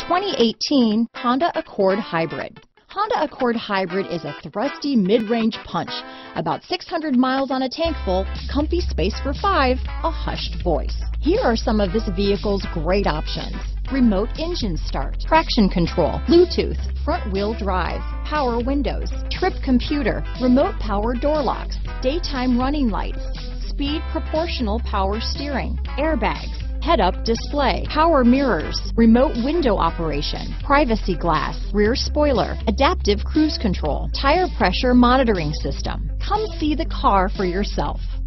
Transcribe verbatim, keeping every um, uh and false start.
twenty eighteen Honda Accord Hybrid. Honda Accord Hybrid is a thrusty mid-range punch. About six hundred miles on a tank full, comfy space for five, a hushed voice. Here are some of this vehicle's great options: remote engine start, traction control, Bluetooth, front wheel drive, power windows, trip computer, remote power door locks, daytime running lights, speed proportional power steering, airbags, head-up display, power mirrors, remote window operation, privacy glass, rear spoiler, adaptive cruise control, tire pressure monitoring system. Come see the car for yourself.